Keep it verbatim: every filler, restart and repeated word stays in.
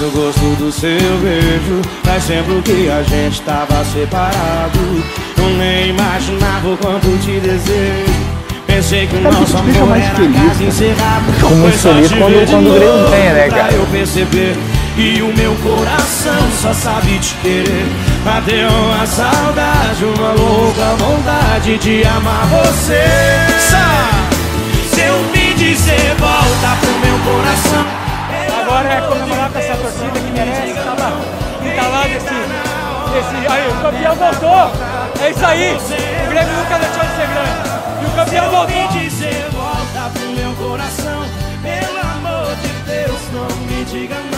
o gosto do seu beijo. Faz tempo que a gente tava separado. Eu nem imaginava o quanto te desejo. Pensei que o nosso amor era caso encerrado. Fico muito feliz quando, quando o Grêmio ganha, né, cara? Eu perceber e o meu coração só sabe te querer. Bateu uma saudade, uma louca vontade de amar você. Se eu me dizer volta pro meu coração. Agora é comemorar com essa torcida que merece estar lá, estar lá desse, desse... Aí, o campeão voltou! É isso aí! O Grêmio nunca deixou de ser grande! E o campeão voltou! Se eu me dizer volta pro meu coração, pelo amor de Deus, não me diga não.